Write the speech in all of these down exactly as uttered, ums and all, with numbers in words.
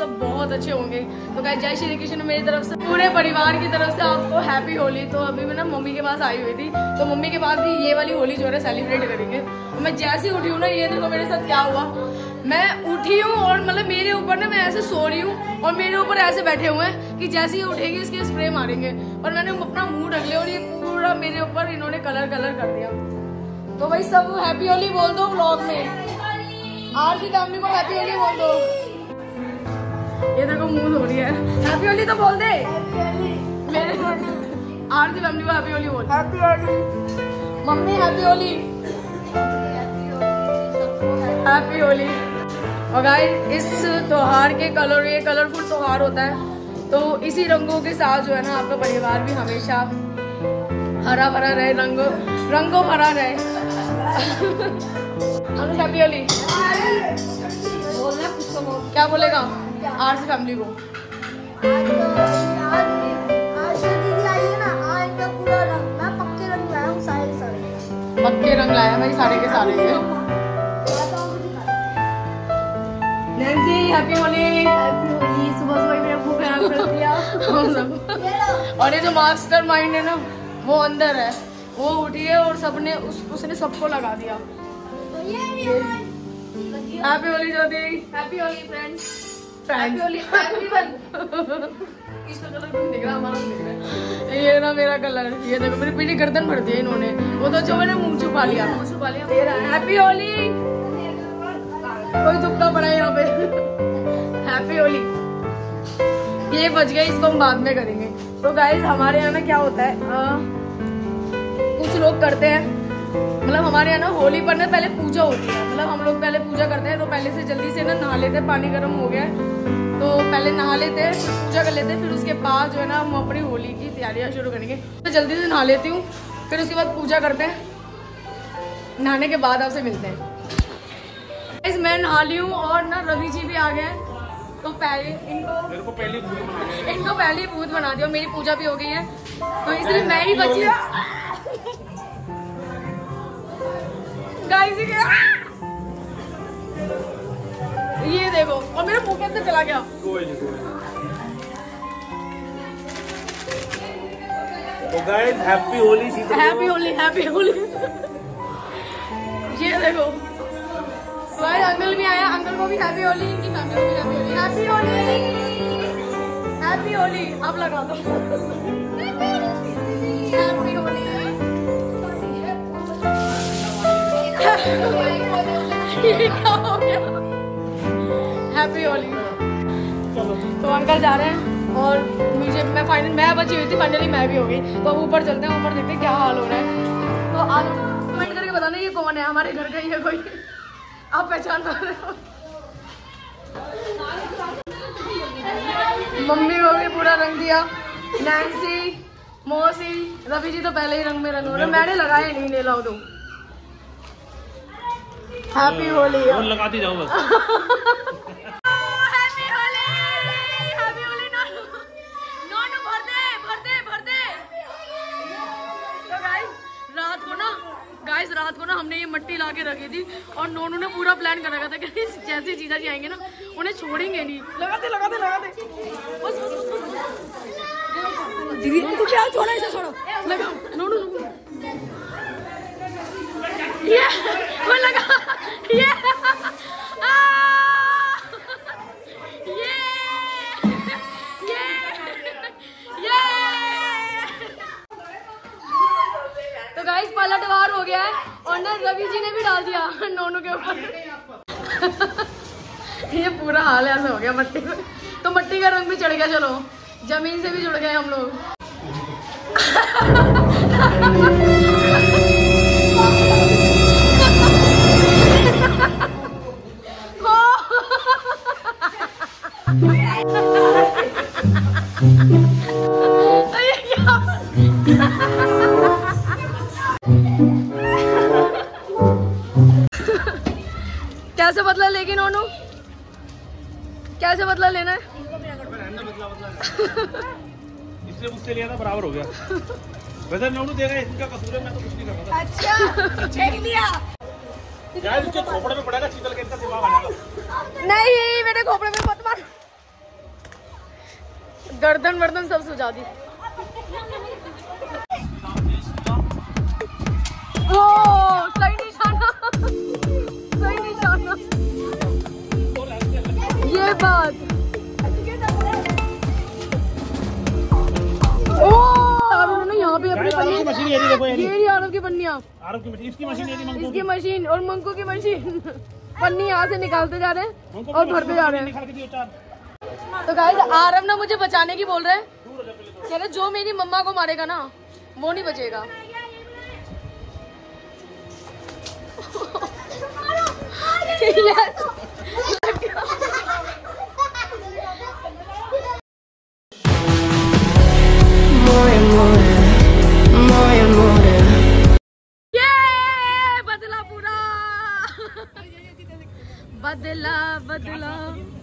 सब बहुत अच्छे होंगे। तो गाइस जय श्री कृष्ण मेरी तरफ से, पूरे परिवार की तरफ से आपको हैप्पी होली। तो अभी मैं ना मम्मी के पास आई हुई थी, तो मम्मी के पास ही ये वाली होली जो है सेलिब्रेट करेंगे। और मैं जैसे ही उठी हूँ ना, ये देखो मेरे साथ क्या हुआ। मैं उठी हूँ और मतलब मेरे ऊपर ना मैं ऐसे सो रही हूँ और मेरे ऊपर ऐसे बैठे हुए हैं कि जैसे ही उठेगी इसके स्प्रे मारेंगे। और मैंने अपना मुंह ढक लिया और ये पूरा मेरे ऊपर इन्होंने कलर कलर कर दिया। तो भाई सब हैप्पी होली बोल दो व्लॉग में, आरसी फैमिली को हैप्पी होली बोल दो। ये देखो मुंह धो रही है, हैप्पी होली तो बोल दे मेरे आरसी फैमिली को हैप्पी होली बोल। हैप्पी होली मम्मी, हैप्पी होली, हैप्पी होली। और गाइस इस त्योहार के कलर, ये कलरफुल त्योहार होता है, तो इसी रंगों के साथ जो है ना आपका परिवार भी हमेशा हरा भरा रहे, रंगों रंगों भरा रहे। हैप्पी होली क्या बोलेगा आरसी फैमिली को? पक्के रंग लाया भाई सारे के सारे। Nancy happy Holi. Happy Holi. सुबह सुबह मेरा मुंह खराब कर दिया। और ये जो मास्टर माइंड है ना वो अंदर है, वो उठी है और सबने उस, उसने सबको लगा दिया। Happy Holi Jyoti. Happy Holi friends. Happy Holi इसका कलर भी दिख रहा, हमारा दिख रहा है। ये ना मेरा कलर, ये देखो मेरी पीली गर्दन भर दी है इन्होंने। वो तो जो मैंने मुंह छुपा लिया, मुंह छुपा लिया। हैप्पी होली। कोई दुखता पड़ा है यहाँ पे। हैप्पी होली। ये बच गया, इसको हम बाद में करेंगे। तो गाइस हमारे यहाँ ना क्या होता है, आ, कुछ लोग करते हैं, मतलब हमारे यहाँ ना होली पर ना पहले पूजा होती है। मतलब हम लोग पहले पूजा करते हैं, तो पहले से जल्दी से ना नहा लेते हैं। पानी गर्म हो गया है तो पहले नहा लेते हैं, फिर पूजा कर लेते हैं, फिर उसके बाद जो है ना हम अपनी होली की तैयारियां शुरू करेंगे। तो जल्दी से नहा लेती हूँ, फिर उसके बाद पूजा करते हैं। नहाने के बाद आपसे मिलते हैं। इस मैं नहा ली हूँ और ना रवि जी भी आ गए हैं। तो पहले इनको मेरे को पहली भूत बना दिया, इनको पहली भूत बना दिया। मेरी पूजा भी हो गई है तो इसलिए मैं ही बची। गाइस ये देखो, और मेरे मुंह के अंदर चला गया। कोई नहीं, कोई तो guys happy Holi. Happy Holi, happy Holi. ये देखो भाई अंकल भी आया, अंकल को भी हैप्पी होली, इनकी फैमिली को भी happy Holi. Happy Holi, happy Holi. आप लगा दो हैप्पी होली। ये क्या हो गया? हैप्पी होली। तो अंकल जा रहे हैं और मुझे मैं फाइनल मैं बची हुई थी, फाइनली मैं भी हो गई। तो अब ऊपर चलते हैं, ऊपर देखते हैं क्या हाल हो रहा है। तो आज कमेंट करके बताना ये कौन है, हमारे घर का ही है कोई, आप पहचान पा रहे हो? मम्मी को भी पूरा रंग दिया, नैन्सी, मौसी, रवि जी तो पहले ही रंग में रंग हो रहे, मैंने लगाया नहीं, ले लो दो। हैप्पी होली लगाती जाओ बस। Happy Holi, happy Holi. नोनू नोनू भर दे, भर दे, भर दे। तो गाइस रात को ना गाइस रात को ना हमने ये मट्टी ला के रखी थी और नोनू ने पूरा प्लान कर रखा था कि जैसे जीजा जी आएंगे ना उन्हें छोड़ेंगे नहीं। लगाते लगाते लगाते बस बस बस दीदी तू क्या छोड़ा, इसे छोड़ो, लगा नोनू नोनू ये वो लगा ये आ ये ये ये। तो गाइस पलटवार हो गया है और ना रवि जी ने भी डाल दिया नोनू के ऊपर। ये पूरा हाल ऐसा हो गया मट्टी में। तो मट्टी का रंग भी चढ़ गया, चलो जमीन से भी जुड़ गए हम लोग। कैसे बदला लेकिन नोनू, कैसे बदला लेना है? इससे मुझसे लिया था बराबर हो गया। वैसे नोनू देगा, इनका कसूर है, मैं तो कुछ नहीं कर रहा। अच्छा देख लिया यार, इसके खोपड़े में पड़ेगा, चिकल के इनका दिमाग आ जाएगा। नहीं मेरे खोपड़े में मत मार। गर्दन वर्दन सब सुझा दी। ओ सही निशाना, सही निशाना, ये बात। ओ आरव ने यहाँ पे अपनी पन्नी, ये रही आरव की पन्नियाँ, आरव की मशीन, इसकी मशीन, इसकी मशीन और मंकू की मशीन। पन्नी यहाँ से निकालते जा रहे हैं और भरते जा रहे हैं। तो गाइस आरव ना मुझे बचाने की बोल रहे हैं, कह रहे जो मेरी मम्मा को मारेगा ना वो नहीं बचेगा। बदला पूरा, बदला बदला।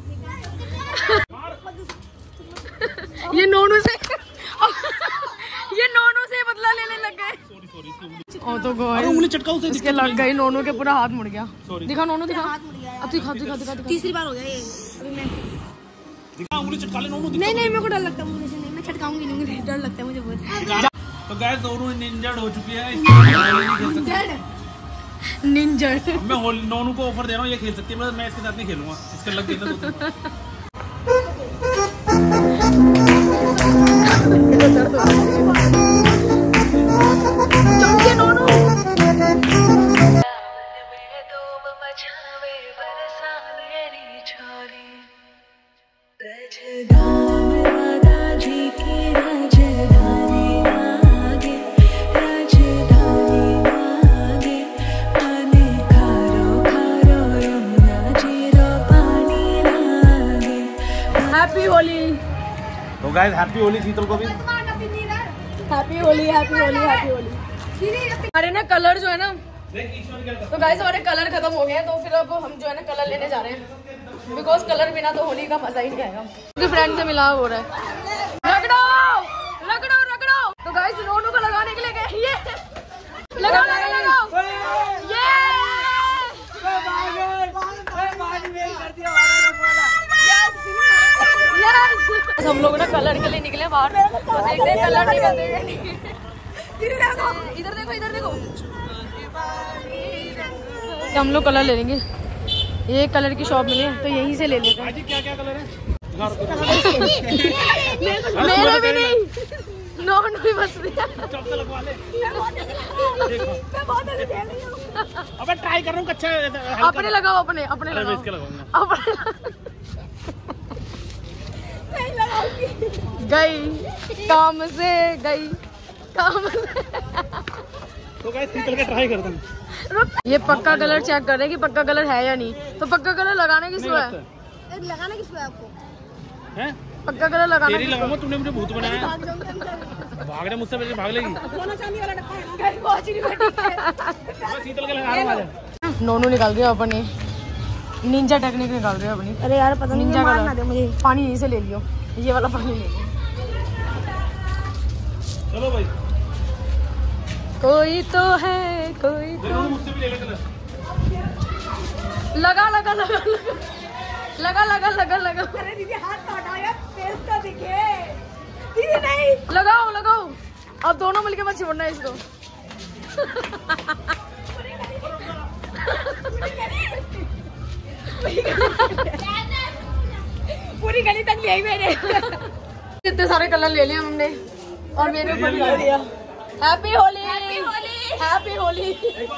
ये नोनू से ये नोनू से बदला लेने लग गए। ओ तो उंगली चटका उसे इसके लग गई, नोनू के पूरा हाथ मुड़ गया। दिखा नोनू, दिखा अब दिखा दिखा दिखा दिखा। तीसरी बार हो गया ये। अभी मैं दिखा उंगली चटका ले नोनू। नहीं नहीं मेरे को डर लगता है मुझे, नहीं मैं छटकाऊंगी नहीं, मुझे डर लगता है मुझे बहुत। तो गाइस दोनों इंजर्ड हो चुकी है। निंजर्ड। मैं नोनू को ऑफर दे रहा हूँ, ये खेल सकती है, मैं इसके साथ नहीं खेलूंगा, इसके लग गया तो। हैप्पी होली। तो गाइस हैप्पी होली शीतल को भी। Happy Holi, happy Holi, happy Holi. हमारे ना कलर जो है ना, तो गाइस हमारे कलर खत्म हो गए हैं, तो फिर अब हम जो है ना कलर लेने जा रहे हैं, बिकॉज कलर बिना तो होली का मजा ही नहीं आएगा। क्योंकि फ्रेंड से मिलाव हो रहा है। रगड़ो रगड़ो रगड़ो। तो गाइस नोनू को लगाने के लिए गए, ये लगाओ लगाओ लगाओ, ये yes! हम लोग ना कलर के लिए निकले बाहर, तो देखते हैं कलर निकलते हैं। इधर देखो, इधर देखो, हम लोग कलर ले लेंगे। ये कलर की शॉप मिली है तो यहीं से ले लेते हैं। क्या क्या कलर है? मेरे भी नहीं, नॉन भी बस लगवा ले। अबे ट्राई कर रहा हूँ कच्चा। अपने लगाओ, अपने अपने लगाओ, अपने गई काम से, गई काम से। तो गाइस शीतल का ट्राई करते हैं। ये पक्का कलर चेक कर रहे हैं कि पक्का कलर है या नहीं। तो पक्का कलर लगाने किस है? लगाना किस है आपको? हैं? पक्का कलर लगाना तेरी लगाऊंगा, तूने मुझे भूत बनाया। भाग रहे मुझसे, मेरे भाग लेगी। सोना चांदी वाला डब्बा है ना? शीतल के लगा रहा हूं। नोनू निकाल रही है अपनी निंजा टेक्निक, निकाल रही है अपनी। अरे यार पता नहीं, निंजा मार ना दे मुझे। पानी यहीं से ले लियो, ये वाला पानी ले लियो। चलो भाई, कोई तो है, कोई तो मुझसे भी ले ले कलर। लगा लगा लगा लगा लगा लगा लगा। अरे दीदी हाथ तो हटाओ यार, फेस तो दिखे। दीदी नहीं, लगाओ लगाओ, अब दोनों मिलके मत छोड़ना इसको। पूरी गली तक ले आई मेरे। इतने सारे कलर ले लिए हमने और मेरे ऊपर लगा दिया। Happy Holi, happy Holi.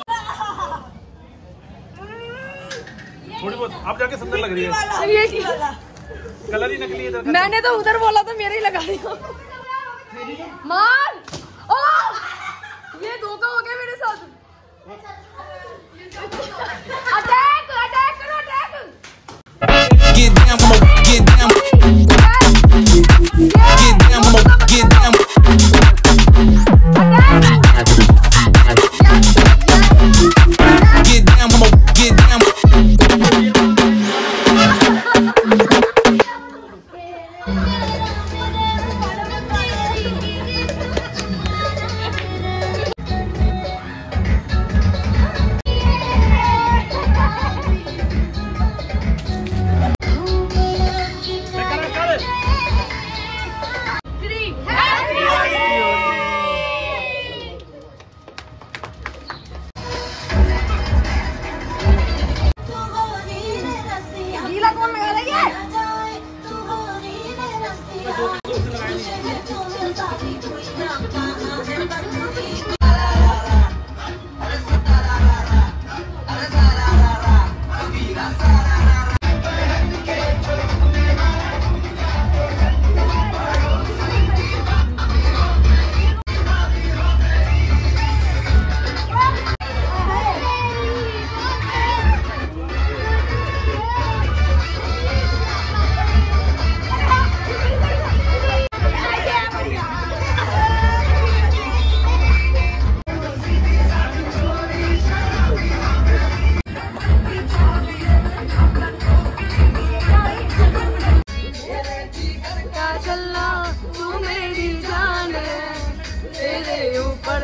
थोड़ी बहुत आप जाके सुंदर लग रही है। ये कलर ही नकली है। मैंने तो उधर बोला तो मेरे ही लगा दिया। मार, ओ ये धोखा हो गया मेरे साथ। अटैक अटैक करो, attack. Get down, come on, get down. Get down, come on, get down. Get down, come on, get down.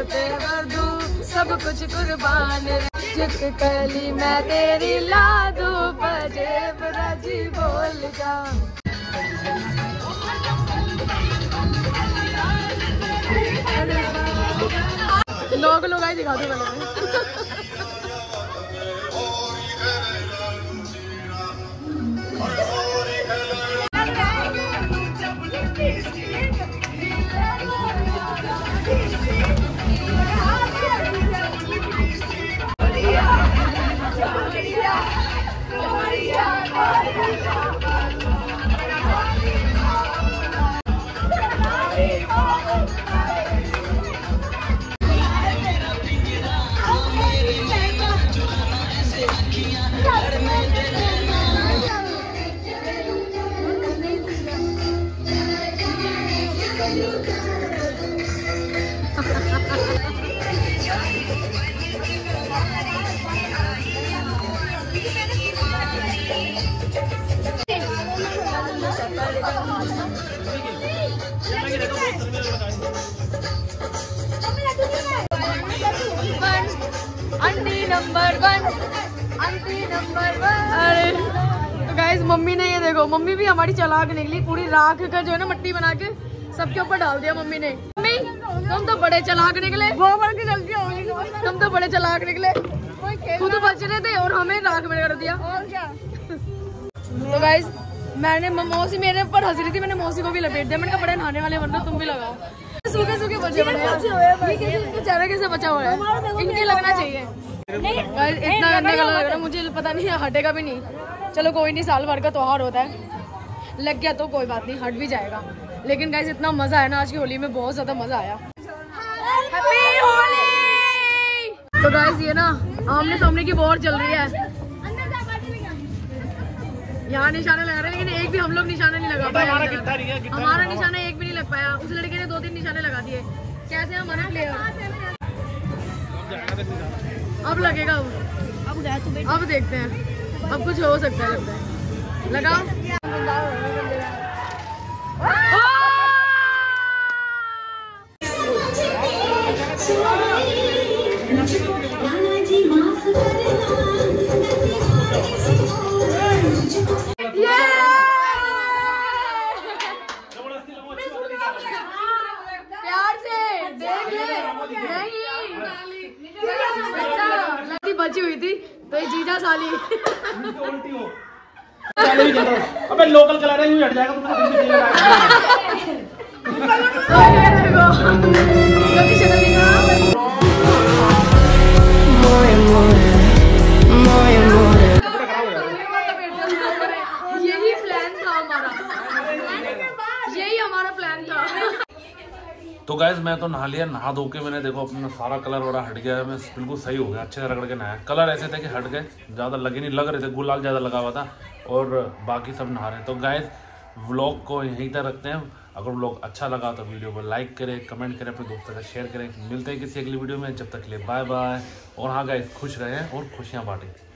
तेवर दूं सब कुछ कुर्बान जित कली मैं तेरी ला दूं पजेब राजी बोल जा। लोग लोग आई दिखा दो पहले auntie number one, auntie number one. अरे तो गाइस मम्मी ने ये देखो, मम्मी भी हमारी चालाक निकली, पूरी राख का जो है ना मट्टी बना के सबके ऊपर डाल दिया मम्मी ने। मम्मी तुम तो बड़े चालाक निकले, की गलती होगी, तुम तो बड़े चालाक निकले, खुद बच रहे थे और हमें राख में कर दिया। और क्या तो गाइस मैंने मौसी मेरे ऊपर हंस रही थी, मैंने मौसी को भी लपेट दिया। मैंने कहा बड़े नहाने वाले बन रहे तुम भी लगाओ। सूखे सूखे बचे बड़े इनके चेहरे कैसे बचा हुआ है, इनके लगना चाहिए। इतना गंदा कलर लग रहा है, मुझे पता नहीं हटेगा भी नहीं। चलो कोई नहीं, साल भर का त्योहार होता है, लग गया तो कोई बात नहीं, हट भी जाएगा। लेकिन गाइस इतना मजा है ना आज की होली में, बहुत ज्यादा मजा आया। हैप्पी होली। तो गाइस ये ना आमने सामने की वॉर चल रही है, यहाँ निशाने लगा रहे हैं लेकिन एक भी हम लोग निशाना नहीं लगा पाया। हमारा निशाना एक भी नहीं लग पाया, उस लड़के ने दो तीन निशाने लगा दिए। कैसे हमारा प्लेयर अब लगेगा, अब अब देखते हैं, अब कुछ हो सकता है, लगता है लगा। बची हुई थी तो ये जीजा साली अबे लोकल कलर है, यूं हट जाएगा यही प्लान था हमारा, यही हमारा प्लान था। तो गाइज मैं तो नहा लिया, नहा धो के मैंने देखो अपना सारा कलर वगैरह हट गया है, मैं बिल्कुल सही हो गया, अच्छे से रगड़ के नहाया। कलर ऐसे थे कि हट गए, ज़्यादा लगे नहीं, लग रहे थे गुलाल ज़्यादा लगा हुआ था और बाकी सब नहा रहे हैं। तो गाइज व्लॉग को यहीं तक रखते हैं। अगर व्लॉग अच्छा लगा तो वीडियो को लाइक करें, कमेंट करें, अपने दोस्तों का शेयर करें। मिलते हैं किसी अगली वीडियो में, जब तक के लिए बाय बाय। और हाँ गाइज खुश रहें और खुशियाँ बांटें।